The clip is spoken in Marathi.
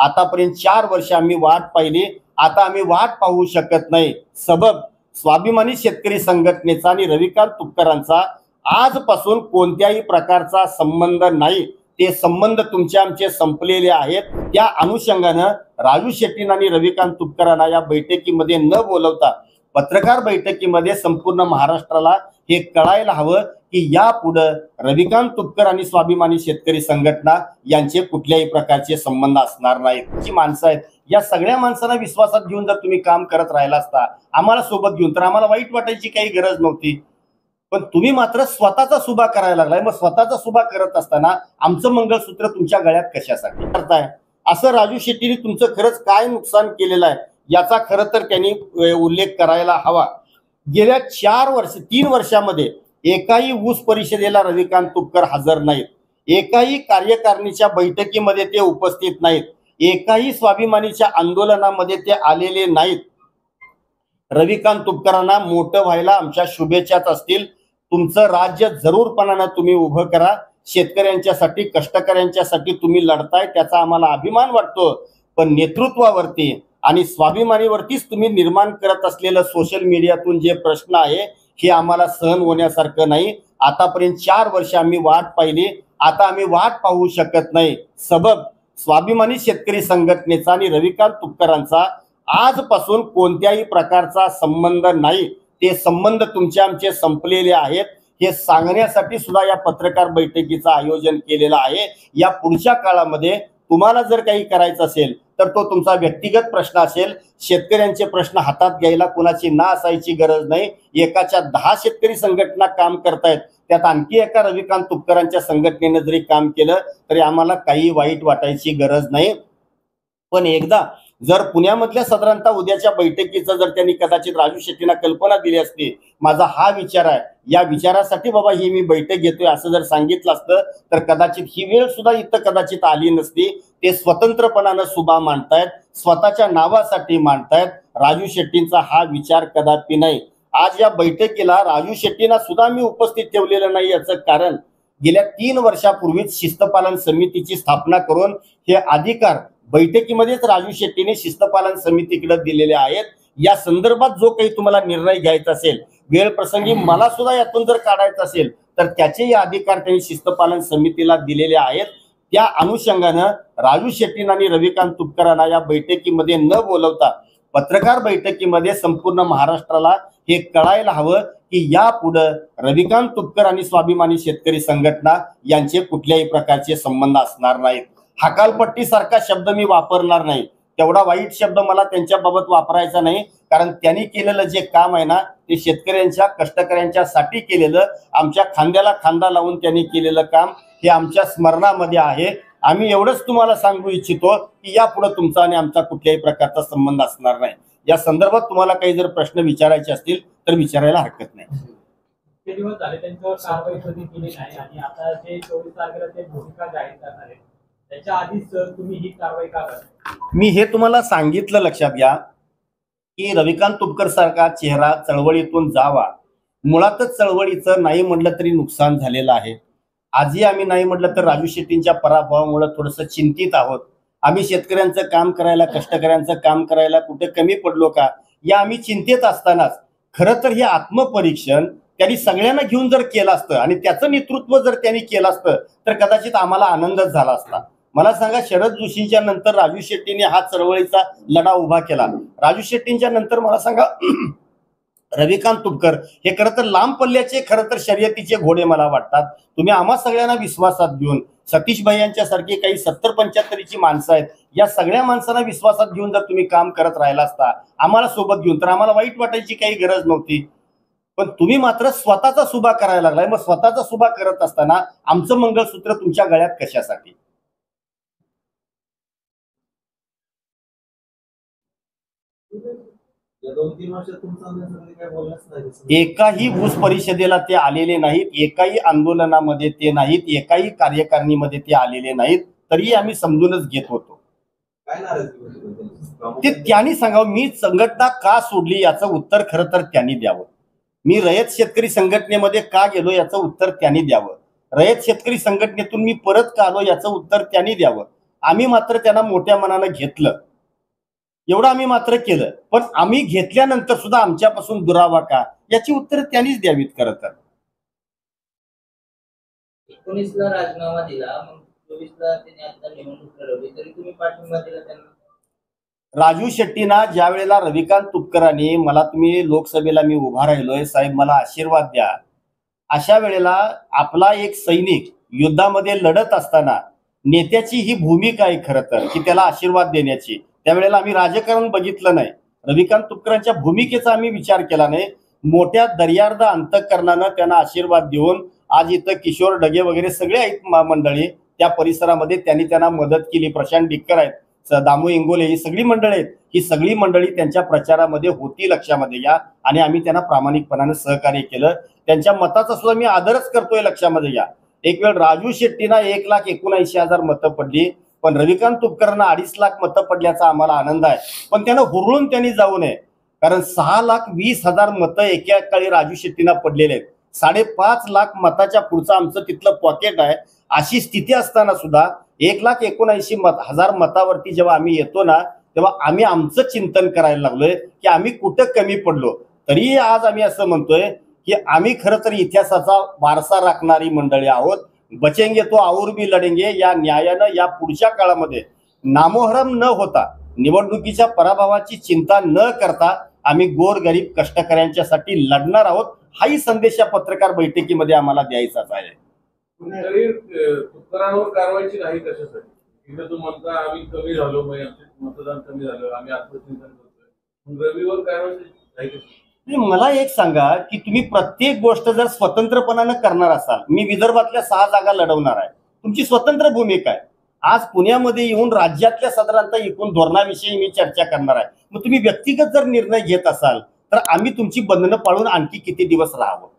आतापर्यंत 4 वर्ष आम्ही वाट पाहिली, आता आम्ही वाट पाहू शकत नाही. सबब स्वाभिमानी शेतकरी संघटनेचा आणि रविकांत तुपकरांचा आजपासून कोणत्याही प्रकारचा संबंध नाही. ते संबंध तुमचे आमचे संपलेले आहेत. त्या अनुषंगानं राजू शेट्टी आणि रविकांत तुपकरांना या बैठकीमध्ये न बोलवता पत्रकार बैठकीमध्ये संपूर्ण महाराष्ट्राला हे कळायला हवं की यापुढे रविकांत तुपकर आणि स्वाभिमानी शेतकरी संघटना यांचे कुठल्याही प्रकारचे संबंध असणार नाहीत. जी माणसं आहेत या सगळ्या माणसांना विश्वासात घेऊन जर तुम्ही काम करत राहिला असता आम्हाला सोबत घेऊन तर आम्हाला वाईट वाटायची काही गरज नव्हती. पण तुम्ही मात्र स्वतःचा सुभा करायला लागलाय. मग स्वतःचा सुभा करत असताना आमचं मंगळसूत्र तुमच्या गळ्यात कशासाठी करताय? असं राजू शेट्टीने तुमचं खरंच काय नुकसान केलेलं आहे याचा खरं तर त्यांनी उल्लेख करायला हवा. गेल्या 3 वर्षामध्ये एकाही ऊस परिषदेला रविकांत तुपकर हजर नाहीत. एकाही कार्यकारिणीच्या बैठकीमध्ये ते उपस्थित नाहीत. एकाही स्वाभिमानीच्या आंदोलनामध्ये ते आलेले नाहीत. रविकांत तुपकरांना मोठं व्हायला आमच्या शुभेच्छाच असतील. तुमचं राज्य जरूरपणानं तुम्ही उभं करा. शेतकऱ्यांच्यासाठी कष्टकऱ्यांच्यासाठी तुम्ही लढताय त्याचा आम्हाला अभिमान वाटतो. पण नेतृत्वावरती आणि स्वाभिमानीवरतीच तुम्ही निर्माण करत असलेलं सोशल मीडियातून जे प्रश्न आहे हे आम्हाला सहन होण्यासारखं नाही. आतापर्यंत 4 वर्ष आम्ही वाट पाहिली, आता आम्ही वाट पाहू शकत नाही. सबब स्वाभिमानी शेतकरी संघटनेचा आणि रविकांत तुपकरांचा आजपासून कोणत्याही प्रकारचा संबंध नाही. ते संबंध तुमचे आमचे संपलेले आहेत. हे सांगण्यासाठी सुद्धा या पत्रकार बैठकीचं आयोजन केलेलं आहे. या पुढच्या काळामध्ये तुम्हाला जर काही करायचं असेल तर तो तुमचा व्यक्तिगत प्रश्न असेल. शेतकऱ्यांचे प्रश्न हातात घ्यायला कुणाची ना असायची गरज नाही. एकाच्या 10 शेतकरी संघटना काम करतायत, त्यात आणखी एका रविकांत तुपकरांच्या संघटनेने जरी काम केलं तरी आम्हाला काही वाईट वाटायची गरज नाही. पण एकदा जर पुण्यामधल्या साधारणतः उद्याच्या बैठकीचं जर त्यांनी कदाचित राजू शेट्टींना कल्पना दिली असती, माझा हा विचार आहे, या विचारासाठी बाबा ही मी बैठक घेतोय असं जर सांगितलं असतं तर कदाचित ही वेळ सुद्धा इथं कदाचित आली नसती. ते स्वतंत्रपणानं सुभा मांडतायत, स्वतःच्या नावासाठी मांडतायत. राजू शेट्टींचा हा विचार कदापि नाही. आज या बैठकीला राजू शेट्टींना सुद्धा मी उपस्थित ठेवलेलं नाही. याचं कारण गेल्या 3 वर्षापूर्वीच शिस्तपालन समितीची स्थापना करून हे अधिकार बैठकीमध्येच राजू शेट्टीने शिस्तपालन समितीकडे दिलेले आहेत. या संदर्भात जो काही तुम्हाला निर्णय घ्यायचा असेल, वेळ प्रसंगी मला सुद्धा यातून जर काढायचं असेल तर त्याचेही अधिकार त्यांनी शिस्तपालन समितीला दिलेले आहेत. त्या अनुषंगानं राजू शेट्टी आणि रविकांत तुपकरांना या बैठकीमध्ये न बोलवता पत्रकार बैठकीमध्ये संपूर्ण महाराष्ट्राला हे कळायला हवं की यापुढे रविकांत तुपकर आणि स्वाभिमानी शेतकरी संघटना यांचे कुठल्याही प्रकारचे संबंध असणार नाहीत. हकालपट्टी सारखा शब्द मी वापरणार नाही. तेवढा वाईट शब्द मला त्यांच्याबाबत वापरायचा नाही. कारण त्यांनी केलेलं जे काम आहे ना ते शेतकऱ्यांच्या कष्टकऱ्यांच्यासाठी केलेलं, आमच्या खांद्याला खांदा लावून त्यांनी केलेलं काम हे आमच्या स्मरणामध्ये आहे. आम्ही एवढंच तुम्हाला सांगू इच्छितो की यापुढे तुमचा आणि आमचा कुठल्याही प्रकारचा संबंध असणार नाही. या संदर्भात तुम्हाला काही जर प्रश्न विचारायचे असतील तर विचारायला हरकत नाही. दिवस झाले त्यांच्यावर कारवाई कधी केली नाही आणि आता जे 24 तारखेला ते भूमिका जाहीर करणार आहेत त्याच्या आधीच तुम्ही ही कारवाई का करता? मी हे तुम्हाला सांगितलं, लक्षात घ्या की रविकांत तुपकर सारखा चेहरा चळवळीतून जावा. मुळातच चळवळीचं नाही म्हटलं तरी नुकसान झालेलं आहे. आजही आम्ही नाही म्हटलं तर राजू शेट्टींच्या पराभवामुळे थोडंसं चिंतित आहोत. आम्ही शेतकऱ्यांचं काम करायला, कष्टकऱ्यांचं काम करायला कुठे कमी पडलो का या आम्ही चिंतेत असतानाच खरं तर हे आत्मपरीक्षण त्यांनी सगळ्यांना घेऊन जर केलं असतं आणि त्याचं नेतृत्व जर त्यांनी केलं असतं तर कदाचित आम्हाला आनंदच झाला असता. मला सांगा, शरद जोशींच्या नंतर राजू शेट्टीने हा चळवळीचा लढा उभा केला. राजू शेट्टींच्या नंतर मला सांगा रविकांत तुपकर हे खरं तर लांब पल्ल्याचे खरं तर शर्यतीचे घोडे मला वाटतात. तुम्ही आम्हा सगळ्यांना विश्वासात घेऊन सतीश भाई यांच्यासारखी काही 70-75ची माणसं आहेत, या सगळ्या माणसांना विश्वासात घेऊन जर तुम्ही काम करत राहिला असता आम्हाला सोबत घेऊन तर आम्हाला वाईट वाटायची काही गरज नव्हती. पण तुम्ही मात्र स्वतःचा सुभा करायला लागलाय. मग स्वतःचा सुभा करत असताना आमचं मंगळसूत्र तुमच्या गळ्यात कशासाठी? एकाही ऊस परिषदेला ते आलेले नाहीत, एकाही आंदोलनामध्ये ते नाहीत, एकाही कार्यकारिणीमध्ये ते आलेले नाहीत. तरी आम्ही समजूनच घेत होतो. ते त्यांनी सांगावं. मी संघटना का सोडली याचं उत्तर खरं तर त्यांनी द्यावं. मी रयत शेतकरी संघटनेमध्ये का गेलो याचं उत्तर त्यांनी द्यावं. रयत शेतकरी संघटनेतून मी परत का आलो याचं उत्तर त्यांनी द्यावं. आम्ही मात्र त्यांना मोठ्या मनानं घेतलं, एवढं आम्ही मात्र केलं. पण आम्ही घेतल्यानंतर सुद्धा आमच्यापासून दुरावा का, याची उत्तरं त्यांनीच द्यावीत. खरं तर 19ला राजीनामा दिला, मग 24ला त्यांनी आता निवडणूक लढवली, तरी तुम्ही पाठिंबा दिला त्यांना. राजू शेट्टीना ज्या वेळेला रविकांत तुपकरांनी मला, तुम्ही लोकसभेला मी उभा राहिलोय साहेब, मला आशीर्वाद द्या, अशा वेळेला आपला एक सैनिक युद्धामध्ये लढत असताना नेत्याची ही भूमिका आहे खरं तर, की त्याला आशीर्वाद देण्याची. त्यावेळेला आम्ही राजकारण बघितलं नाही, रविकांत तुपकरांच्या भूमिकेचा आम्ही विचार केला नाही. मोठ्या दर्यार्द अंतःकरणानं त्यांना आशीर्वाद देऊन आज इथं किशोर ढगे वगैरे सगळे आहेत मंडळी त्या परिसरामध्ये, त्यांना मदत केली. प्रशांत डिक्कर आहेत, दामू इंगोले, ही सगळी मंडळी आहेत. ही सगळी मंडळी त्यांच्या प्रचारामध्ये होती, लक्षामध्ये घ्या. आणि आम्ही त्यांना प्रामाणिकपणानं सहकार्य केलं. त्यांच्या मताचा सुद्धा मी आदरच करतोय, लक्षामध्ये घ्या. एक वेळ राजू शेट्टीना 1,79,000 मतं पडली, पण रविकांत तुपकरांना 2.5 लाख मतं पडल्याचा आम्हाला आनंद आहे. पण त्यानं हुरळून त्यांनी जाऊ नये, कारण 6,20,000 मतं एका काळी राजू शेट्टीना पडलेले आहेत. 5.5 लाख मताच्या पुढचं आमचं तिथलं पॉकेट आहे. अशी स्थिती असताना सुद्धा 1,79,000 मतावरती जेव्हा आम्ही येतो ना, तेव्हा आम्ही आमचं चिंतन करायला लागलोय की आम्ही कुठं कमी पडलो. तरी आज आम्ही असं म्हणतोय की आम्ही खरं तर इतिहासाचा वारसा राखणारी मंडळी आहोत. बचेंगे तो और भी लढेंगे या न्यायानं या पुढच्या काळामध्ये नामोहरम न होता, निवडणुकीच्या पराभवाची चिंता न करता आम्ही गोरगरीब कष्टकऱ्यांच्यासाठी लढणार आहोत. हाही संदेश या पत्रकार बैठकीमध्ये आम्हाला द्यायचाच आहे. तरी तुपकरांवर कारवाईची नाही कशासाठी? इथे तू म्हणता आम्ही कमी झालो, मग आमचे मतदान कमी झालं, आम्ही आत्मचिंतन करतोय, रविवर कारवाई नाही कशासाठी? मला एक सांगा की तुम्ही प्रत्येक गोष्ट जर स्वतंत्रपणानं करणार असाल, मी विदर्भातल्या 6 जागा लढवणार आहे, तुमची स्वतंत्र भूमिका आहे. आज पुण्यामध्ये येऊन राज्यातल्या साधारणतः एकूण धोरणाविषयी मी चर्चा करणार आहे. मग तुम्ही व्यक्तिगत जर निर्णय घेत असाल तर आम्ही तुमची बंधनं पाळून आणखी किती दिवस राहावं?